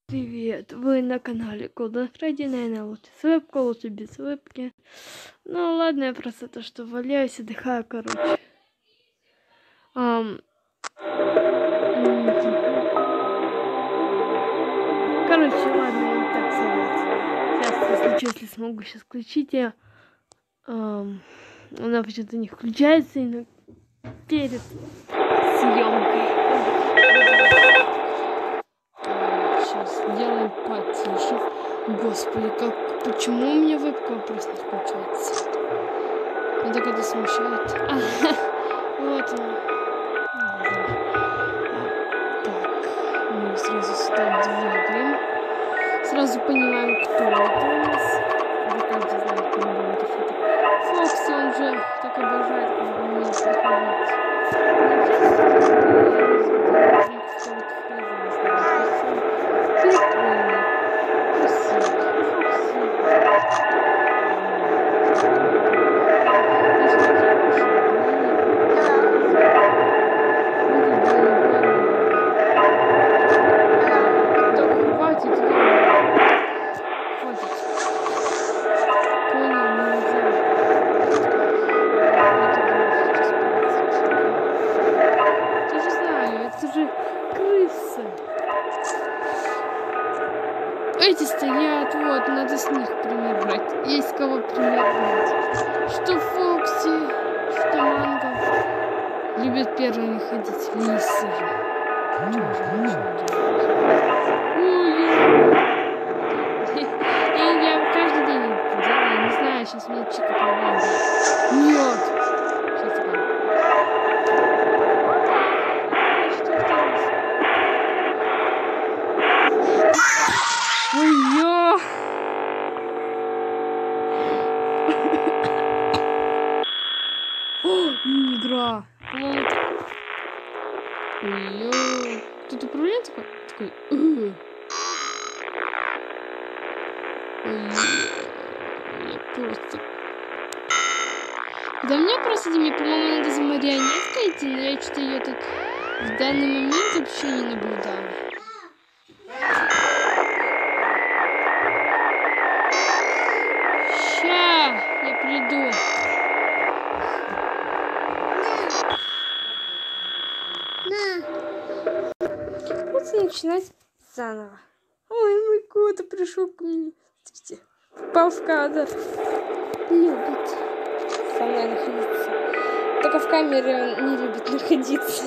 Привет, вы на канале Golden Freddy, наверное, лучше с вебкой, лучше без вебки. Ну ладно, я просто то, что валяюсь, отдыхаю, короче. Короче, ладно, я и так согласен. Сейчас, если смогу сейчас включить, я... Она почему-то не включается и перед съемкой. Сейчас сделаем потише. Господи, почему у меня вебка просто не включается? Это когда смущает. Вот она. Так, мы сразу сюда двигаем. Сразу понимаем, кто это у нас. Вы каждый знает, кто будет это. Фокси, он же так обожает, когда умеет приходить. Эти стоят, вот, надо с них пример брать. Есть кого пример брать. Что Фокси, что Манго. Любят первыми ходить. Лисы же. Я каждый день это делаю. Я не знаю, сейчас мне Чика помогает. Нет. Сейчас я Ой-ё! Игра! Ой-ё! Тут управление такой? Я просто... Да мне просто, мне, по-моему, надо за марионеткой идти, но я что-то ее тут в данный момент вообще не наблюдаю. Я приду. Вот начинать заново. Ой, мой кот пришел ко мне. Смотрите, попал в кадр. Любит со мной находиться. Только в камере он не любит находиться.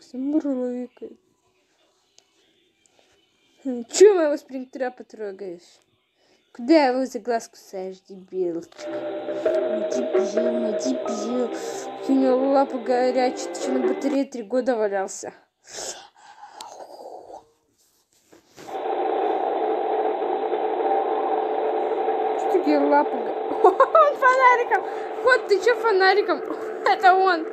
все мурлыкает. Чего моего спринтера потрогаешь? Куда его за глаз кусаешь, дебилчик? Дебил. У него лапа горячая, ты что, на батарее 3 года валялся? Что такие лапы? Он фонариком! Кот, ты что фонариком? Это он!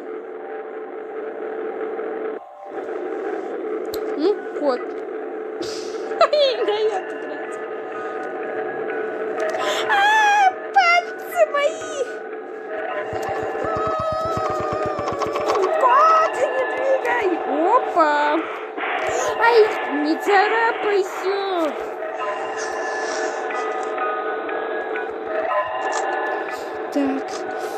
Ну, кот. Не дает играть. Пальцы мои! Кот, не двигай! Опа! Ай, не царапайся! Так.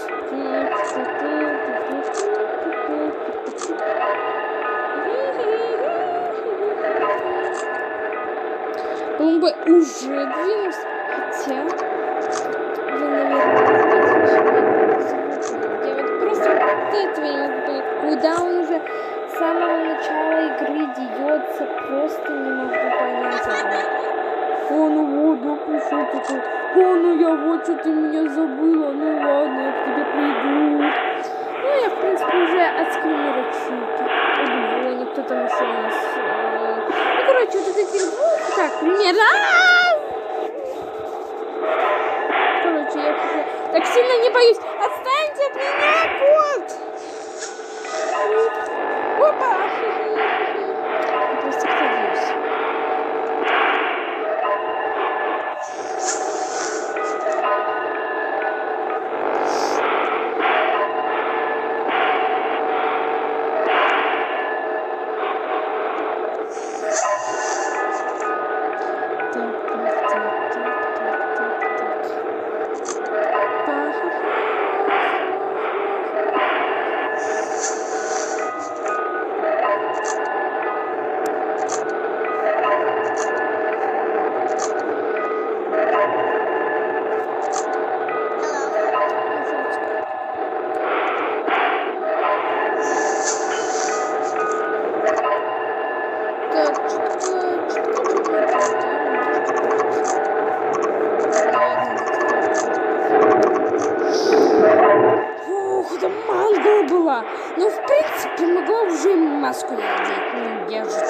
Он бы уже двинулся, хотя вы, наверное, я вот просто вот этого не могу понять, куда он уже с самого начала игры деется, просто не могу понять этого. Ну вот, да пришел такой, ну я вот, что ты меня забыла, ну ладно, я к тебе приду. Ну я, в принципе, уже отскримила чики, кто там еще у нас... Ну, короче, вот этих двух, так, примерно... Короче, я уже так сильно не боюсь. Отстаньте от меня, кот! Опа! Я просто боюсь. Ну, в принципе, могла уже маску надеть. Ну, я же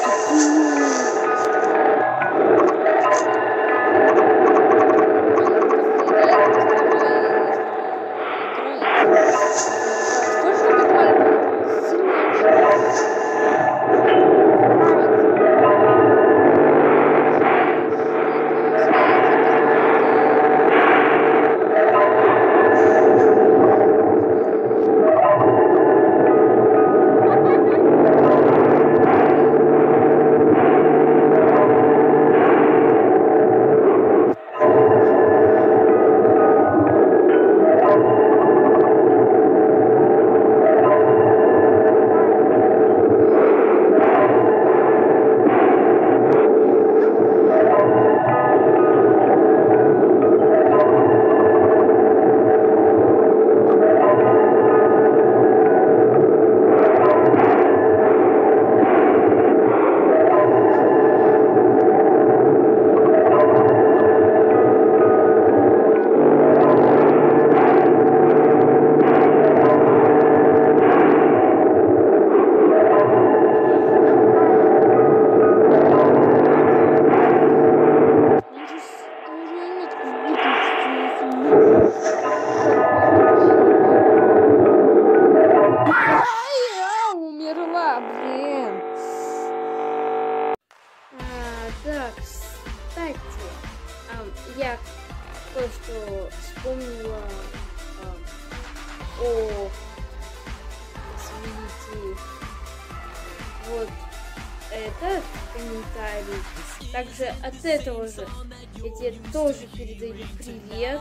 я кое-что вспомнила извините, вот этот комментарий. Также от этого же я тебе тоже передаю привет.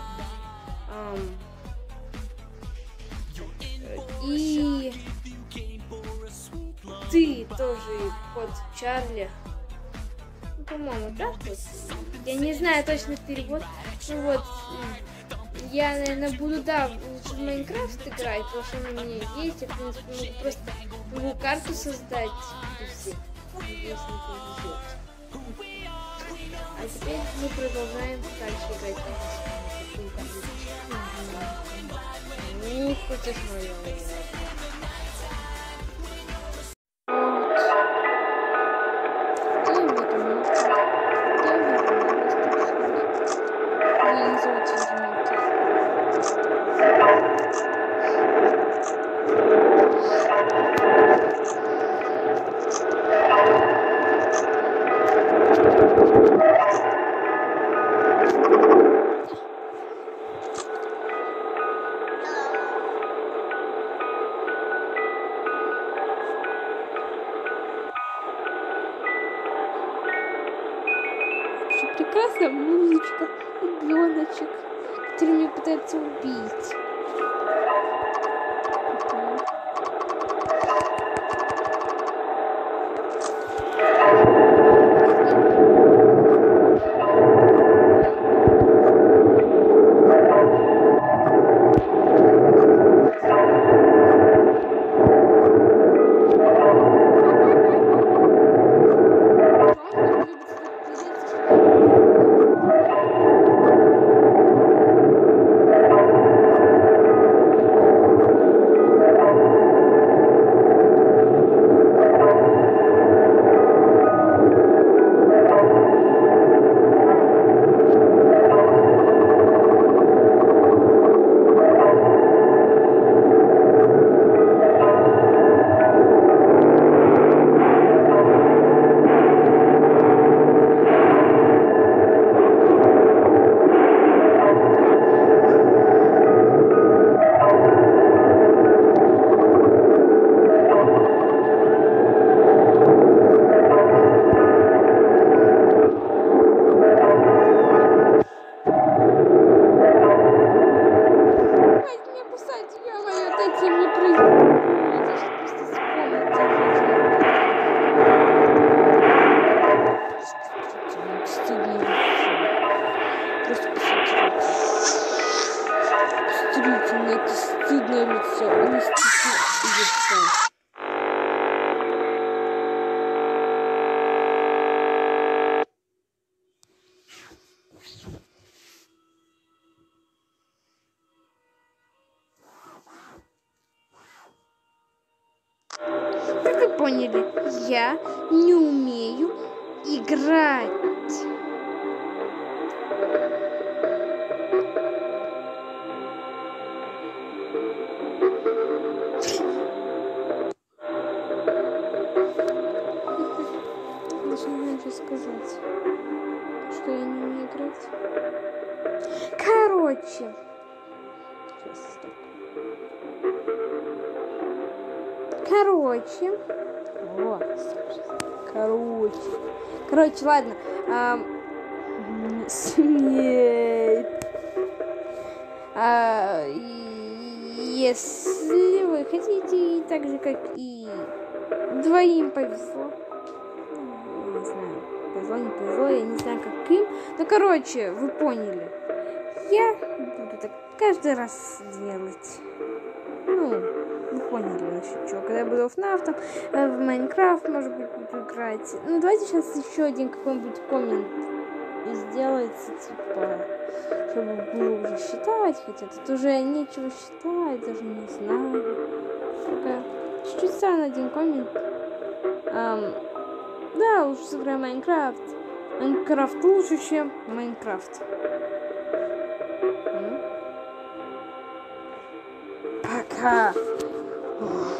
И ты тоже, кот Чарли. Ну, по-моему, так вот. Я не знаю точно перевод. Ну вот, я, наверное, буду, да, в Майнкрафт играть, потому что она у меня есть, я, в принципе, могу просто новую карту создать, если не повезет. А теперь мы продолжаем дальше играть. Ну, хочешь моё. Прекрасная музычка, ребеночек, который меня пытается убить. Стыдное лицо, не стыдное лицо. Как вы поняли, я не умею играть. Сказать, что я не умею играть. Короче. Сейчас, стоп. Короче, ладно. Если вы хотите, так же, как и двоим повезло. Не знаю, повезло, не повезло, я не знаю, как им. Ну, короче, вы поняли. Я буду так каждый раз делать. Ну, вы поняли насчет чего. Когда я буду в FNAF, в Майнкрафт, может быть, буду играть. Ну, давайте сейчас еще один какой-нибудь коммент сделается, типа, чтобы было уже считать, хотя тут уже нечего считать, даже не знаю. Только чуть-чуть странный один коммент. Да, лучше сыграем Майнкрафт. Майнкрафт лучше, чем Майнкрафт. Пока.